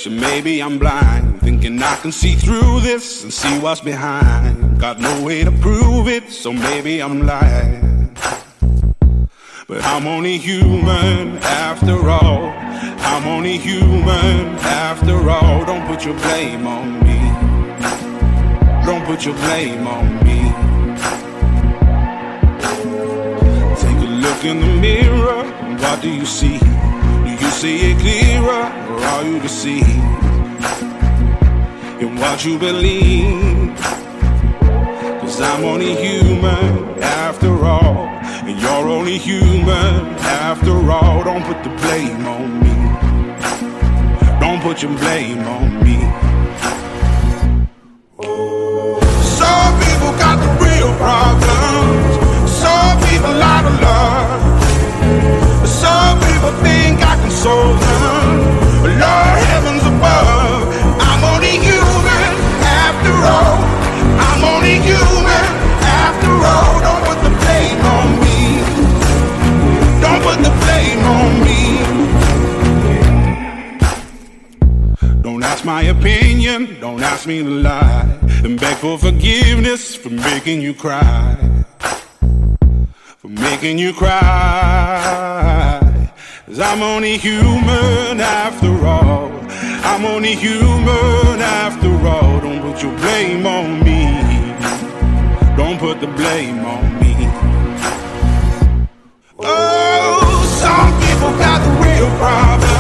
foolish, and maybe I'm blind, thinking I can see through this and see what's behind. Got no way to prove it, so maybe I'm lying. But I'm only human after all. I'm only human after all. Don't put your blame on me. Don't put your blame on me. Take a look in the mirror, what do you see? Do you see it clearer, or are you deceived in what you believe? 'Cause I'm only human after all, and you're only human after all. Don't put the blame on me. Don't put your blame on me. Some people got the real problems. Some people out of love. Some people think I can solve them. But Lord heavens above, I'm only human after all. I'm only human after all. Don't put the blame on me. Don't put the blame on me. Don't ask my opinion, don't ask me to lie, and beg for forgiveness for making you cry. For making you cry. 'Cause I'm only human after all. I'm only human after all. Don't put your blame on me. Don't put the blame on me. Oh, some people got the real problem.